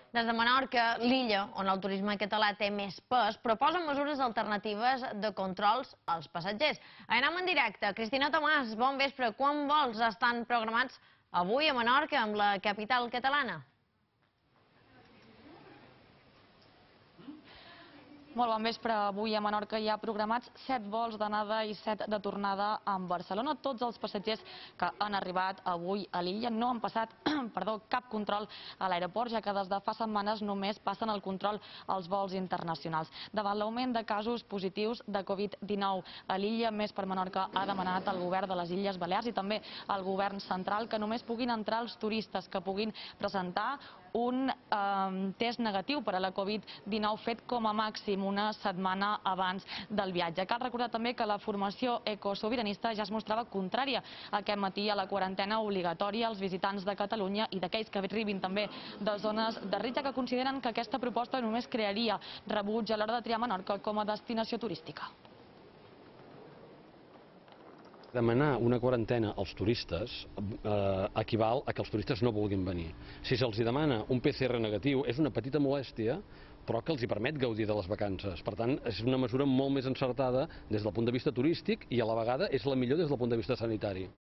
Des de Menorca, l'illa, on el turisme català té més pes, proposa mesures alternatives de controls als passatgers. Anem en directe. Cristina Tomàs, bon vespre. Quants vols estan programats avui a Menorca, amb la capital catalana? Molt bon vespre. Avui a Menorca hi ha programats 7 vols d'anada i 7 de tornada amb Barcelona. Tots els passatgers que han arribat avui a l'illa no han passat cap control a l'aeroport, ja que des de fa setmanes només passen el control als vols internacionals. Davant l'augment de casos positius de Covid-19 a l'illa, Més per Menorca ha demanat al govern de les Illes Balears i també al govern central que només puguin entrar els turistes que puguin presentar un test negatiu per a la Covid-19 fet com a màxim una setmana abans del viatge. Cal recordar també que la formació ecosobiranista ja es mostrava contrària aquest matí a la quarantena obligatòria als visitants de Catalunya i d'aquells que arribin també de zones de risc, que consideren que aquesta proposta només crearia rebuig a l'hora de triar Menorca com a destinació turística. Demanar una quarantena als turistes equival a que els turistes no vulguin venir. Si se'ls demana un PCR negatiu és una petita molèstia, però que els permet gaudir de les vacances. Per tant, és una mesura molt més encertada des del punt de vista turístic i a la vegada és la millor des del punt de vista sanitari.